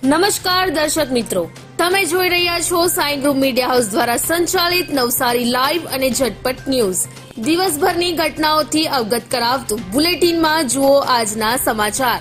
નમસ્કાર દર્શક મિત્રો, તમે જોઈ રહ્યા છો સાઈ ગ્રુપ મીડિયા હાઉસ દ્વારા સંચાલિત નવસારી લાઈવ અને ઝટપટ ન્યૂઝ। દિવસભરની ઘટનાઓથી અવગત કરાવતું બુલેટિનમાં જુઓ આજના સમાચાર।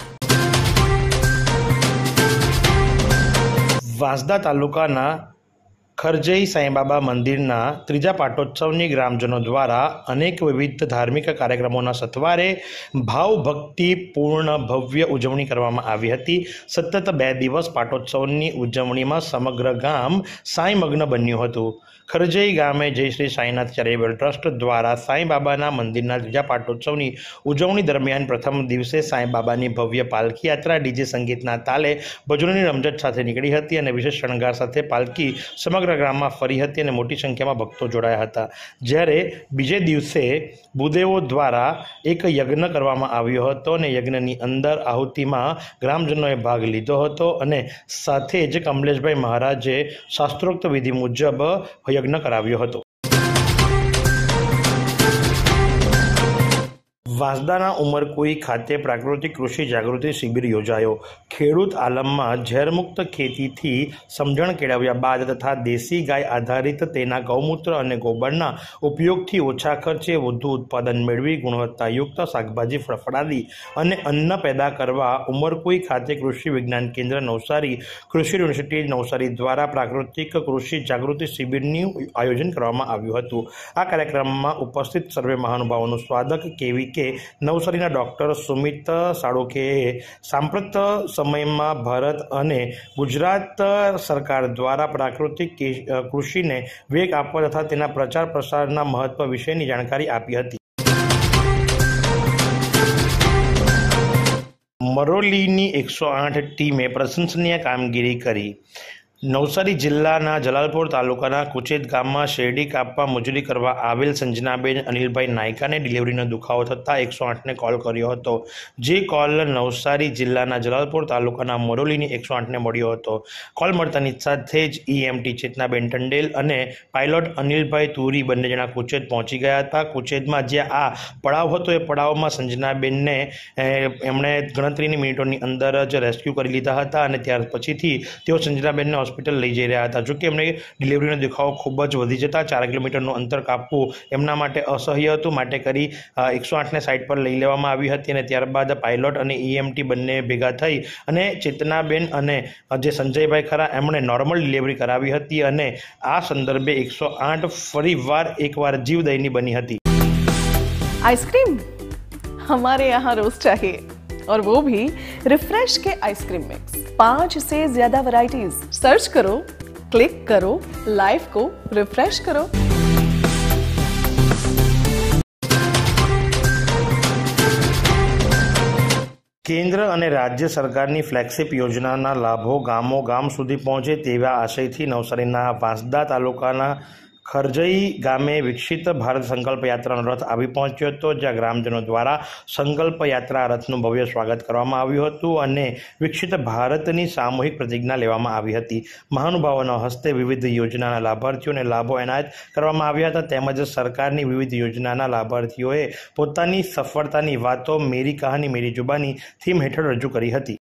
વાંસદા તાલુકાના ખરજઈ સાંઈબાબા મંદિરના ત્રીજા પાટોત્સવની ગ્રામજનો દ્વારા અનેક વિવિધ ધાર્મિક કાર્યક્રમોના સથવારે ભાવભક્તિપૂર્ણ ભવ્ય ઉજવણી કરવામાં આવી હતી। સતત 2 દિવસ પાટોત્સવની ઉજવણીમાં સમગ્ર ગામ સાંઈમગ્ન બન્યું હતું। ખરજઈ ગામે જય શ્રી સાંઈનાથ ચેરિટેબલ ટ્રસ્ટ દ્વારા સાંઈબાબાના મંદિરના ત્રીજા પાટોત્સવની ઉજવણી દરમિયાન પ્રથમ દિવસે સાંઈબાબાની ભવ્ય પાલખી યાત્રા ડીજે સંગીતના તાલે ભજનોની રમઝટ સાથે નીકળી હતી અને વિશેષ શણગાર સાથે પાલખી સમગ્ર ગ્રામમાં ફરી હતી અને મોટી સંખ્યામાં ભક્તો જોડાયા હતા। જ્યારે બીજે દિવસે ભૂદેવો દ્વારા એક યજ્ઞ કરવામાં આવ્યો હતો અને યજ્ઞની અંદર આહુતિમાં ગ્રામજનોએ ભાગ લીધો હતો અને સાથે જ કમલેશભાઈ મહારાજે શાસ્ત્રોક્ત વિધિ મુજબ યજ્ઞ કરાવ્યો હતો। વાંસદાના ઉમરકુઈ ખાતે પ્રાકૃતિક કૃષિ જાગૃતિ શિબિર યોજાયો। ખેડૂત આલમમાં ઝેરમુક્ત ખેતીથી સમજણ કેળવ્યા બાદ તથા દેશી ગાય આધારિત તેના ગૌમૂત્ર અને ગોબરના ઉપયોગથી ઓછા ખર્ચે વધુ ઉત્પાદન મેળવી ગુણવત્તાયુક્ત શાકભાજી, ફળફળાદી અને અન્ન પેદા કરવા ઉમરકુઈ ખાતે કૃષિ વિજ્ઞાન કેન્દ્ર નવસારી, કૃષિ યુનિવર્સિટી નવસારી દ્વારા પ્રાકૃતિક કૃષિ જાગૃતિ શિબિરનું આયોજન કરવામાં આવ્યું હતું। આ કાર્યક્રમમાં ઉપસ્થિત સર્વે મહાનુભાવોનું સ્વાગત કેવીકે નવસારીના ડોક્ટર સુમિત સાળોકેએ સાંપ્રત સમયમાં ભારત અને ગુજરાત સરકાર દ્વારા પ્રાકૃતિક કૃષિને વેગ આપવા તથા તેના પ્રચાર પ્રસારના મહત્વ વિશેની જાણકારી આપી હતી। મરોલીની 108 ટીમે પ્રશંસનીય કામગીરી કરી। નવસારી જિલ્લાના જલાલપોર તાલુકાના કુચેદ ગામમાં શેરડી કાપવા મજૂરી કરવા આવેલ સંજનાબેન અનિલભાઈ નાયકાને ડિલિવરીનો દુખાવો થતાં 108ને કોલ કર્યો હતો, જે કોલ નવસારી જિલ્લાના જલાલપોર તાલુકાના મરોલીની 108ને મળ્યો હતો। કોલ મળતાની સાથે જ EMT ચેતનાબેન ટંડેલ અને પાયલોટ અનિલભાઈ તુરી બંને જણા કુચેદ પહોંચી ગયા હતા। કુચેદમાં જ્યાં આ પડાવ હતો એ પડાવમાં સંજનાબેનને એમણે ગણતરીની મિનિટોની અંદર જ રેસ્ક્યુ કરી લીધા હતા અને ત્યાર પછીથી તેઓ સંજનાબેનને હોસ્પિટલ લઈ જઈ રહ્યા હતા। જોકે એમને ડિલિવરીનો દુખાવો ખૂબ જ વધી જતા 4 કિલોમીટરનું અંતર કાપવું એમના માટે અસહ્ય હતું, માટે કરી 108ને સાઇટ પર લઈ લેવામાં આવી હતી અને ત્યારબાદ પાયલોટ અને EMT બંને ભેગા થઈ અને ચેતનાબેન અને જે સંજયભાઈ ખરા એમણે નોર્મલ ડિલિવરી કરાવી હતી અને આ સંદર્ભે 108 ફરીવાર એકવાર જીવદયની બની હતી। आइसक्रीम हमारे यहाँ रोज चाहिए और वो भी रिफ्रेश के आइसक्रीम मिक्स। 5 से ज्यादा वैरायटीज। सर्च करो, क्लिक करो, लाइफ को रिफ्रेश करो। કેન્દ્ર અને રાજ્ય સરકારની ફ્લેગશિપ યોજનાના લાભો ગામ સુધી પહોંચે તેવા આશયથી નવસારીના વાંસદા તાલુકાના ખરજઈ ગામે વિકસિત ભારત સંકલ્પ યાત્રાનો રથ આવી પહોંચ્યો હતો, જ્યાં ગ્રામજનો દ્વારા સંકલ્પ યાત્રા રથનું ભવ્ય સ્વાગત કરવામાં આવ્યું હતું અને વિકસિત ભારતની સામૂહિક પ્રતિજ્ઞા લેવામાં આવી હતી। મહાનુભાવોના હસ્તે વિવિધ યોજનાના લાભાર્થીઓને લાભો એનાયત કરવામાં આવ્યા હતા, તેમજ સરકારની વિવિધ યોજનાના લાભાર્થીઓએ પોતાની સફળતાની વાતો મેરી કહાની મેરી જુબાની થીમ હેઠળ રજૂ કરી હતી।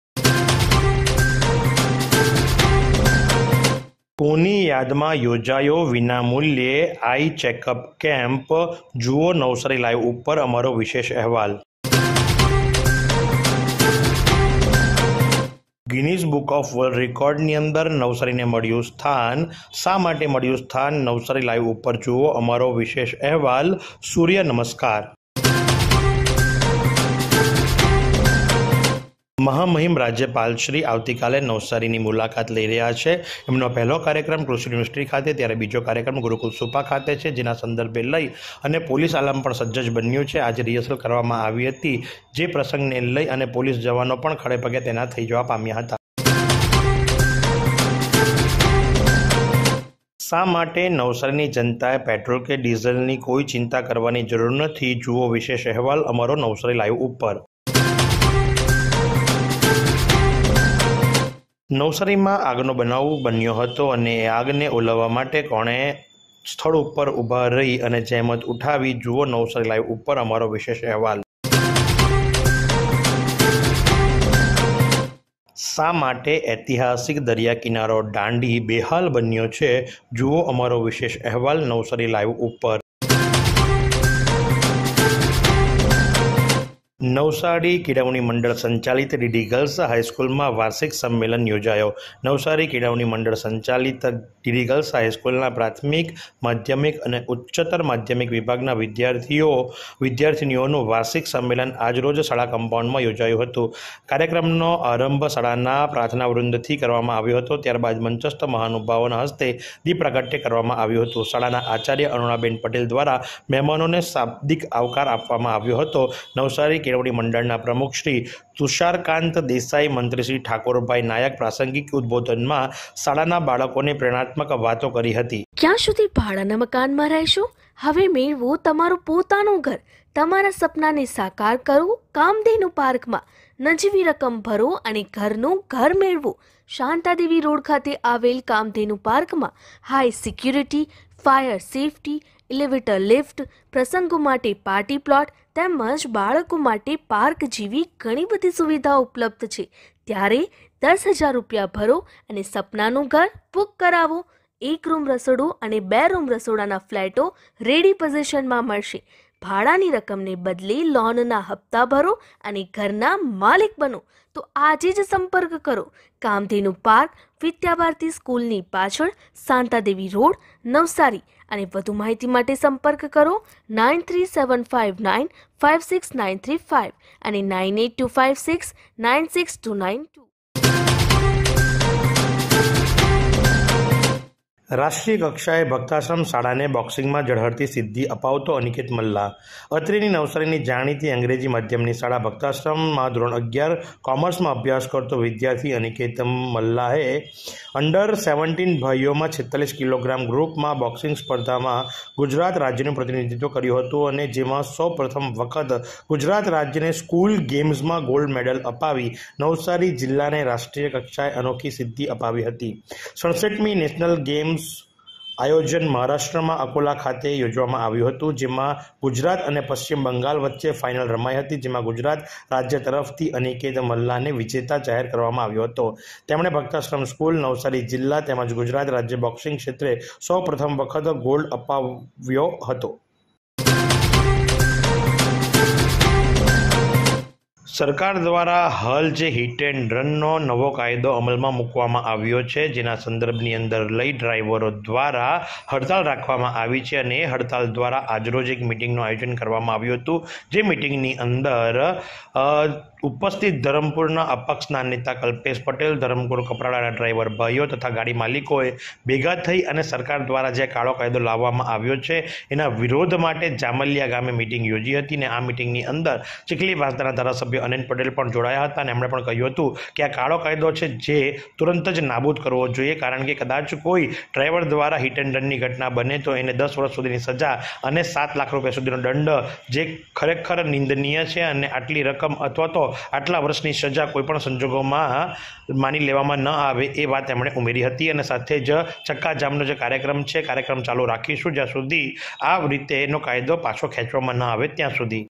કોની યાદમાં યોજાયો વિનામૂલ્યે આઈ ચેકઅપ કેમ્પ? જુઓ નવસારી લાઈવ ઉપર અમારો વિશેષ અહેવાલ। ગિનીઝ બુક ઓફ વર્લ્ડ રેકોર્ડની અંદર નવસારીને મળ્યું સ્થાન। શા માટે મળ્યું સ્થાન? નવસારી લાઈવ ઉપર જુઓ અમારો વિશેષ અહેવાલ। સૂર્ય નમસ્કાર। મહામહિમ રાજ્યપાલ શ્રી આવતીકાલે નવસારીની મુલાકાત લઈ રહ્યા છે। એમનો પહેલો કાર્યક્રમ કૃષિ યુનિવર્સિટી ખાતે, ત્યારે બીજો કાર્યક્રમ ગુરુકુલ સુપા ખાતે છે, જેના સંદર્ભે લઈ અને પોલીસ આલમ પણ સજ્જ બન્યું છે। આજે રિહર્સલ કરવામાં આવી હતી, જે પ્રસંગને લઈ અને પોલીસ જવાનો પણ ખડે પગે તૈનાત થઈ જવા પામ્યા હતા। શા માટે નવસારીની જનતાએ પેટ્રોલ કે ડીઝલની કોઈ ચિંતા કરવાની જરૂર નથી? જુઓ વિશેષ અહેવાલ અમારો નવસારી લાઈવ ઉપર। નવસારીમાં આગનો બનાવ બન્યો હતો અને આગને ઓલવવા માટે કોણે સ્થળ ઉપર ઊભા રહી અને જહેમત ઉઠાવી? જુઓ નવસારી લાઈવ ઉપર અમારો વિશેષ અહેવાલ। શા માટે ઐતિહાસિક દરિયા કિનારો દાંડી બેહાલ બન્યો છે? જુઓ અમારો વિશેષ અહેવાલ નવસારી લાઈવ ઉપર। નવસારી કેળવણી મંડળ સંચાલિત ડીડી ગર્લ્સ હાઈસ્કૂલમાં વાર્ષિક સંમેલન યોજાયો। નવસારી કેળવણી મંડળ સંચાલિત ડીડી ગર્લ્સ હાઈસ્કૂલના પ્રાથમિક, માધ્યમિક અને ઉચ્ચતર માધ્યમિક વિભાગના વિદ્યાર્થીનીઓનું વાર્ષિક સંમેલન આજરોજ શાળા કમ્પાઉન્ડમાં યોજાયું હતું। કાર્યક્રમનો આરંભ શાળાના પ્રાર્થના વૃંદથી કરવામાં આવ્યો હતો। ત્યારબાદ મંચસ્થ મહાનુભાવોના હસ્તે દીપ પ્રાગટ્ય કરવામાં આવ્યું હતું। શાળાના આચાર્ય અરુણાબેન પટેલ દ્વારા મહેમાનોને શાબ્દિક આવકાર આપવામાં આવ્યો હતો। નવસારી કેળવણી મંડળના પ્રમુખ શ્રી તુષારકાંત દેસાઈ, મંત્રી શ્રી ઠાકોરભાઈ નાયક પ્રાસંગિક ઉદ્બોધનમાં શાળાના બાળકોને પ્રેરણાત્મક વાતો કરી હતી। ક્યાં સુધી ભાડાના મકાનમાં રહેશો? હવે મેળવો તમારું પોતાનું ઘર। તમારા સપનાને સાકાર કરો કામધેનુ પાર્કમાં। નજીવી રકમ ભરો અને ઘરનું ઘર મેળવો। શાંતાદેવી રોડ ખાતે આવેલ કામધેનુ પાર્કમાં high security, fire safety, elevator lift, પ્રસંગો માટે પાર્ટી પ્લોટ તેમજ બાળકો માટે પાર્ક જેવી ઘણી બધી સુવિધાઓ ઉપલબ્ધ છે। ત્યારે 10,000 રૂપિયા ભરો અને સપનાનું ઘર બુક કરાવો। 1 રૂમ રસોડું અને 2 રૂમ રસોડાના ફ્લેટો રેડી પોઝિશનમાં મળશે। ભાડાની રકમને બદલે લોનના હપ્તા ભરો અને ઘરના માલિક બનો। તો આજે જ સંપર્ક કરો કામધેનુ પાર્ક, વિદ્યાભારતી સ્કૂલની પાછળ, શાંતાદેવી રોડ, નવસારી। અને વધુ માહિતી માટે સંપર્ક કરો 9375956935 અને 9825696292। રાષ્ટ્રીય કક્ષાએ ભક્તાશ્રમ શાળાને બોક્સિંગમાં ઝળહળતી સિદ્ધિ અપાવતો અનિકેત મલ્લા। અત્રેની નવસારીની જાણીતી અંગ્રેજી માધ્યમની શાળા ભક્તાશ્રમમાં ધોરણ 11 કોમર્સમાં અભ્યાસ કરતો વિદ્યાર્થી અનિકેત મલ્લાએ અંડર-17 ભાઈઓમાં 46 કિલોગ્રામ ગ્રુપમાં બોક્સિંગ સ્પર્ધામાં ગુજરાત રાજ્યનું પ્રતિનિધિત્વ કર્યું હતું અને જેમાં સૌપ્રથમ વખત ગુજરાત રાજ્યને સ્કૂલ ગેમ્સમાં ગોલ્ડ મેડલ અપાવી નવસારી જિલ્લાને રાષ્ટ્રીય કક્ષાએ અનોખી સિદ્ધિ અપાવી હતી। 67મી નેશનલ ગેમ્સ આયોજન મહારાષ્ટ્રમાં અકોલા ખાતે યોજવામાં આવ્યું હતું, જેમાં ગુજરાત અને પશ્ચિમ બંગાળ વચ્ચે ફાઇનલ રમાઈ હતી, જેમાં ગુજરાત રાજ્ય તરફથી અનિકેત મલ્લાને વિજેતા જાહેર કરવામાં આવ્યો હતો। તેમણે ભક્તાશ્રમ સ્કૂલ, નવસારી જિલ્લા તેમજ ગુજરાત રાજ્ય બોક્સિંગ ક્ષેત્રે સૌ પ્રથમ વખત ગોલ્ડ અપાવ્યો હતો। સરકાર દ્વારા હાલ જે હિટ એન્ડ રનનો નવો કાયદો અમલમાં મૂકવામાં આવ્યો છે, જેના સંદર્ભની અંદર લઈ ડ્રાઈવરો દ્વારા હડતાળ રાખવામાં આવી છે અને હડતાળ દ્વારા આજરોજ એક મિટિંગનું આયોજન કરવામાં આવ્યું હતું। જે મિટિંગની અંદર ઉપસ્થિત ધરમપુરના અપક્ષના નેતા કલ્પેશ પટેલ, ધરમપુર કપરાડાના ડ્રાઈવર ભાઈઓ તથા ગાડી માલિકોએ ભેગા થઈ અને સરકાર દ્વારા જે કાળો કાયદો લાવવામાં આવ્યો છે એના વિરોધ માટે જામલિયા ગામે મિટિંગ યોજી હતી અને આ મિટિંગની અંદર ચીખલી વાસદાના ધારાસભ્ય અનંત પટેલ પણ જોડાયા હતા અને એમણે પણ કહ્યું હતું કે આ કાળો કાયદો છે જે તુરંત જ નાબૂદ કરવો જોઈએ, કારણ કે કદાચ કોઈ ડ્રાઈવર દ્વારા હિટ એન્ડ રનની ઘટના બને તો એને 10 વર્ષ સુધીની સજા અને 7 લાખ રૂપિયા સુધીનો દંડ, જે ખરેખર નિંદનીય છે અને આટલી રકમ અથવા તો આટલા વર્ષની સજા કોઈપણ સંજોગોમાં માની લેવામાં ન આવે એ વાત એમણે ઉમેરી હતી। અને સાથે જ ચક્કાજામનો જે કાર્યક્રમ છે, કાર્યક્રમ ચાલુ રાખીશું જ્યાં સુધી આ રીતેનો કાયદો પાછો ખેંચવામાં ન આવે ત્યાં સુધી।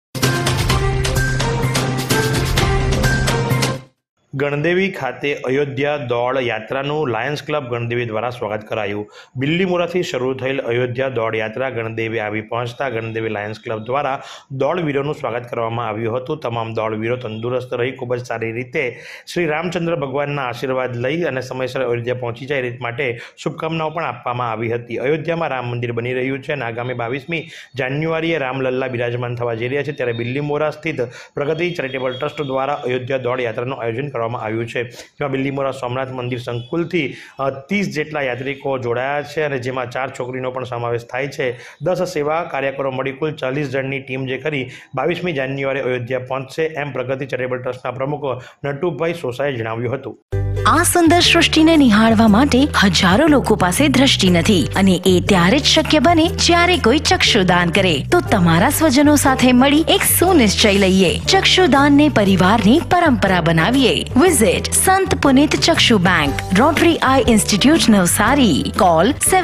ગણદેવી ખાતે અયોધ્યા દોડ યાત્રાનું લાયન્સ ક્લબ ગણદેવી દ્વારા સ્વાગત કરાયું। બિલ્લીમોરાથી શરૂ થયેલ અયોધ્યા દોડ યાત્રા ગણદેવી આવી પહોંચતા ગણદેવી લાયન્સ ક્લબ દ્વારા દોડવીરોનું સ્વાગત કરવામાં આવ્યું હતું। તમામ દોડવીરો તંદુરસ્ત રહી ખૂબ જ સારી રીતે શ્રી રામચંદ્ર ભગવાનના આશીર્વાદ લઈ અને સમયસર અયોધ્યા પહોંચી જાય એ માટે શુભકામનાઓ પણ આપવામાં આવી હતી। અયોધ્યામાં રામ મંદિર બની રહ્યું છે અને આગામી 22મી જાન્યુઆરીએ રામલલ્લા બિરાજમાન થવા જઈ રહ્યા છે, ત્યારે બિલ્લીમોરા સ્થિત પ્રગતિ ચેરિટેબલ ટ્રસ્ટ દ્વારા અયોધ્યા દોડ યાત્રાનું આયોજન કરવામાં આવ્યું છે, જેમાં બિલ્લીમોરા સોમનાથ મંદિર સંકુલથી 30 જેટલા યાત્રિકો જોડાયા છે અને જેમાં 4 છોકરીનો પણ સમાવેશ થાય છે। 10 સેવા કાર્યકરો મળી કુલ 40 જણની ટીમ જે કરી 22મી જાન્યુઆરી અયોધ્યા પહોંચશે, એમ પ્રગતિ ચેરિટેબલ ટ્રસ્ટના પ્રમુખ નટુભાઈ સોસાએ જણાવ્યું હતું। આ સુંદર સૃષ્ટિને નિહાળવા માટે હજારો લોકો પાસે દ્રષ્ટિ નથી અને એ ત્યારે જ શક્ય બને જ્યારે કોઈ ચક્ષુદાન કરે। તો તમારા સ્વજનો સાથે મળી એક સુનિશ્ચય લઈએ, ચક્ષુદાનને પરિવારની પરંપરા બનાવીએ। Visit Sant Punit Chakshu bank, Rotary eye institute, Navsari. Call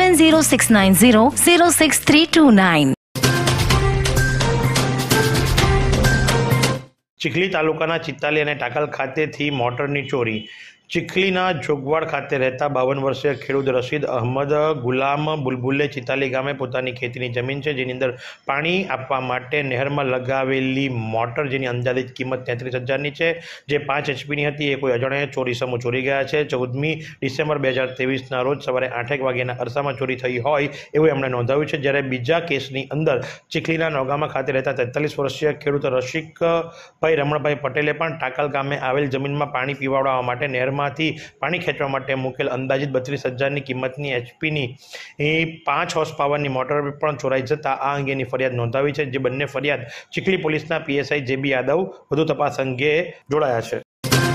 7069006329। Chikhli તાલુકાના ચિત્તાલી અને ટાકલ ખાતેથી મોટરની ચોરી। ચીખલીના જોગવાડ ખાતે રહેતા 52 વર્ષીય ખેડૂત રશીદ અહમદ ગુલામ બુલબુલે ચિતાલી ગામે પોતાની ખેતીની જમીન છે, જેની અંદર પાણી આપવા માટે નહેરમાં લગાવેલી મોટર, જેની અંદાજિત કિંમત 33,000ની છે, જે 5 HP હતી, એ કોઈ અજાણ્યા ચોરી સમૂહ ચોરી ગયા છે. 14મી ડિસેમ્બર 2023ના રોજ સવારે 8 વાગ્યાના અરસામાં ચોરી થઈ હોય એવું એમણે નોંધાવ્યું છે. જ્યારે બીજા કેસની અંદર ચીખલીના નોગામા ખાતે રહેતા 43 વર્ષીય ખેડૂત રસિકભાઈ રમણભાઈ પટેલે પણ ટાકલ ગામે આવેલ જમીનમાં પાણી પીવડાવવા માટે નહેરમાંથી પાણી ખેંચવા માટે મૂકેલ અંદાજિત 32,000ની કિંમતની HPની 5 હોર્સ પાવરની મોટર પણ ચોરાઈ જતા આ અંગેની ફરિયાદ નોંધાવી છે. જે બંને ફરિયાદ ચીખલી પોલીસના PSI JB યાદવ વધુ તપાસ અંગે જોડાયા છે.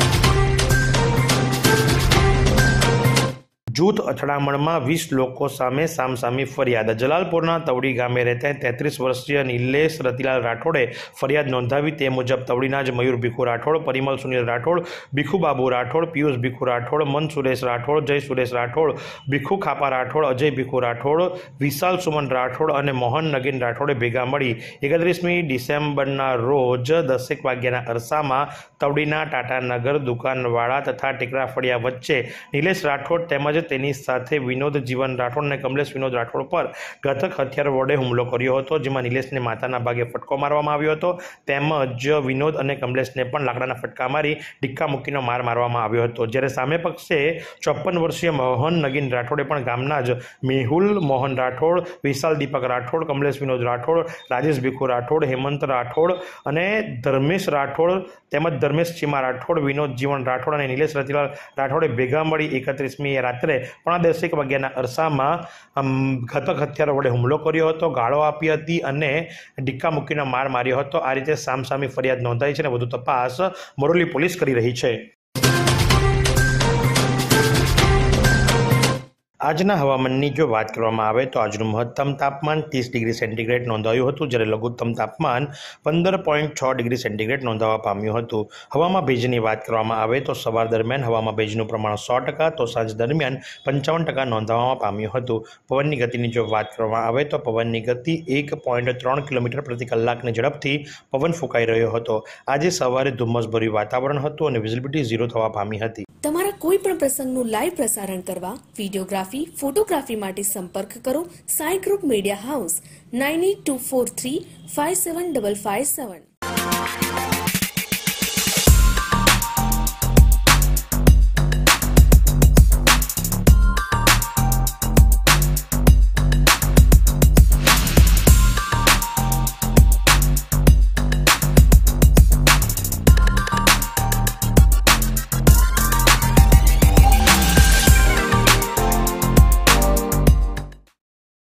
જૂથ અથડામણમાં 20 લોકો સામે સામસામી ફરિયાદ. જલાલપોરના તવડી ગામે રહેતા 33 વર્ષીય નિલેશ રતિલાલ રાઠોડે ફરિયાદ નોંધાવી. તે મુજબ તવડીના જ મયુર ભીખુ રાઠોડ, પરિમલ સુનિલ રાઠોડ, ભીખુ બાબુ રાઠોડ, પિયુષ ભીખુ રાઠોડ, મન સુરેશ રાઠોડ, જય સુરેશ રાઠોડ, ભીખુ ખાપા રાઠોડ, અજય ભીખુ રાઠોડ, વિશાલ સુમન રાઠોડ અને મોહન નગીન રાઠોડે ભેગા મળી 31મી ડિસેમ્બરના રોજ 10 વાગ્યાના અરસામાં તવડીના ટાટાનગર દુકાનવાળા તથા ટેકરા ફળિયા વચ્ચે નિલેશ રાઠોડ તેમજ તેની સાથે વિનોદ જીવન રાઠોડ અને કમલેશ વિનોદ રાઠોડ પર ઘાતક હથિયાર વડે હુમલો કર્યો હતો, જેમાં નિલેશને માથાના ભાગે ફટકો મારવામાં આવ્યો હતો, તેમજ વિનોદ અને કમલેશને પણ લાકડાના ફટકા મારી ડિક્કા મૂકીનો માર મારવામાં આવ્યો હતો. જ્યારે સામે પક્ષે 54 વર્ષીય મોહન નગીન રાઠોડે પણ ગામના જ મેહુલ મોહન રાઠોડ, વિશાલ દીપક રાઠોડ, કમલેશ વિનોદ રાઠોડ, રાજેશ ભીખુ રાઠોડ, હેમંત રાઠોડ અને ધર્મેશ રાઠોડ તેમજ ધર્મેશ ચીમા રાઠોડ, વિનોદ જીવન રાઠોડ અને નિલેશ રતિલાલ રાઠોડે ભેગા મળી 31મી રાત્રે 10 વાગ્યાના અરસામાં ઘાતક હથિયારો વડે હુમલો કર્યો હતો, ગાળો આપી હતી અને ડિક્કા મૂકીનો માર માર્યો હતો. આ રીતે સામસામી ફરિયાદ નોંધાઈ છે અને વધુ તપાસ મોરલી પોલીસ કરી રહી છે. આજના હવામાનની જો વાત કરવામાં આવે તો આજનું મહત્તમ તાપમાન 30 ડિગ્રી સેન્ટીગ્રેડ નોંધાયું હતું, જ્યારે લઘુત્તમ તાપમાન 15.6 ડિગ્રી સેન્ટીગ્રેડ નોંધાવા પામ્યું હતું. હવામાં ભેજની વાત કરવામાં આવે તો સવાર દરમિયાન હવામાં ભેજનું પ્રમાણ 100%, તો સાંજ દરમિયાન 55% નોંધાવવામાં પામ્યું હતું. પવનની ગતિની જો વાત કરવામાં આવે તો પવનની ગતિ 1.3 કિલોમીટર પ્રતિ કલાકની ઝડપથી પવન ફૂંકાઈ રહ્યો હતો. આજે સવારે ધુમ્મસભર્યું વાતાવરણ હતું અને વિઝિબિલિટી 0 થવા પામી હતી. તમારા કોઈ પણ પ્રસંગનું લાઈવ પ્રસારણ કરવા, વિડીયોગ્રાફી, ફોટોગ્રાફી માટે સંપર્ક કરો સાઈ ગ્રુપ મીડિયા હાઉસ 9824357557.